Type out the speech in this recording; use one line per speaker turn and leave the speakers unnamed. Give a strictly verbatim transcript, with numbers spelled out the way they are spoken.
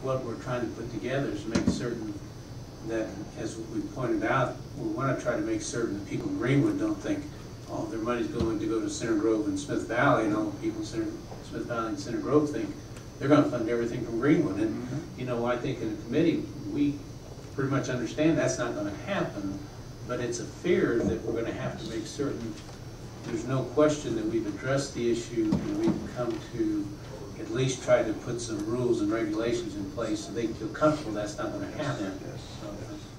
what we're trying to put together is make certain that, as we pointed out, we want to try to make certain that people in Greenwood don't think, oh, their money's going to go to Center Grove and Smith Valley, and all the people in Center, Smith Valley and Center Grove think they're going to fund everything from Greenwood. And, mm-hmm. you know, I think in the committee, we pretty much understand that's not going to happen, but it's a fear that we're going to have to make certain there's no question that we've addressed the issue, and we've come to at least try to put some rules and regulations in place so they feel comfortable that's not going to happen.
Yes.
So,